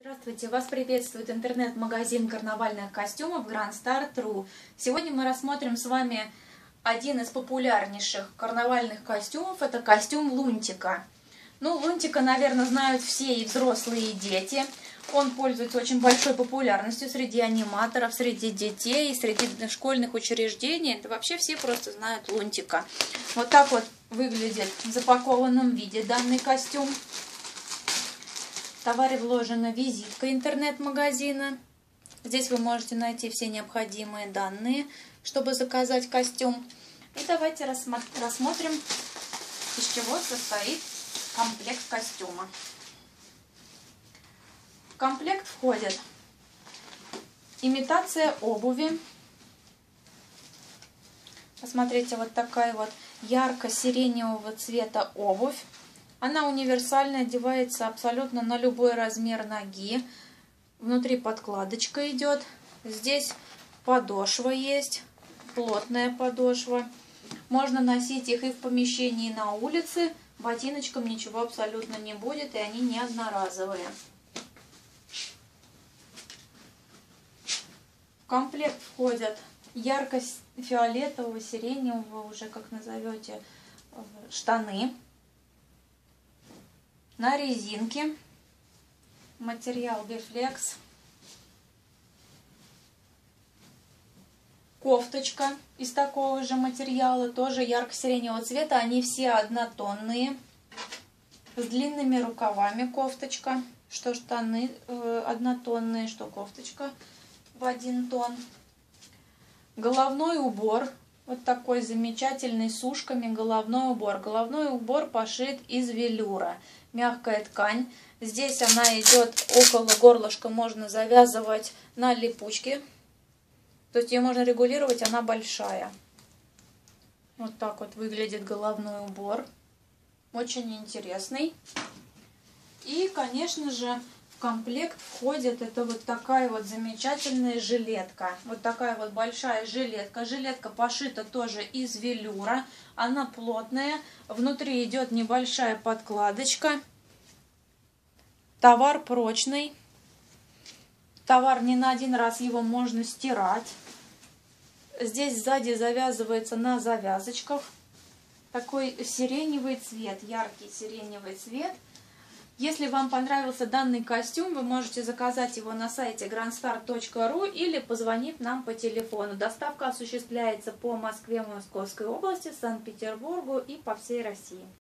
Здравствуйте! Вас приветствует интернет-магазин карнавальных костюмов GrandStar.ru. Сегодня мы рассмотрим с вами один из популярнейших карнавальных костюмов. Это костюм Лунтика. Лунтика, наверное, знают все и взрослые, и дети. Он пользуется очень большой популярностью среди аниматоров, среди детей, среди школьных учреждений. Это вообще все просто знают Лунтика. Вот так вот выглядит в запакованном виде данный костюм. В товаре вложена визитка интернет-магазина. Здесь вы можете найти все необходимые данные, чтобы заказать костюм. И давайте рассмотрим, из чего состоит комплект костюма. В комплект входит имитация обуви. Посмотрите, вот такая вот ярко-сиреневого цвета обувь. Она универсальная, одевается абсолютно на любой размер ноги. Внутри подкладочка идет. Здесь подошва есть, плотная подошва. Можно носить их и в помещении, и на улице. Ботиночкам ничего абсолютно не будет, и они не одноразовые. В комплект входят ярко-фиолетового, сиреневого, уже как назовете, штаны на резинке, материал Biflex, кофточка из такого же материала, тоже ярко-сиреневого цвета, они все однотонные, с длинными рукавами кофточка, что штаны однотонные, что кофточка в один тон. Головной убор, вот такой замечательный, с ушками головной убор. Головной убор пошит из велюра. Мягкая ткань. Здесь она идет около горлышка, можно завязывать на липучке. То есть ее можно регулировать, она большая. Вот так вот выглядит головной убор. Очень интересный. И, конечно же, в комплект входит это вот такая вот замечательная жилетка. Вот такая вот большая жилетка. Жилетка пошита тоже из велюра. Она плотная. Внутри идет небольшая подкладочка. Товар прочный. Товар не на один раз, его можно стирать. Здесь сзади завязывается на завязочках. Такой сиреневый цвет, яркий сиреневый цвет. Если вам понравился данный костюм, вы можете заказать его на сайте grandstar.ru или позвонить нам по телефону. Доставка осуществляется по Москве, Московской области, Санкт-Петербургу и по всей России.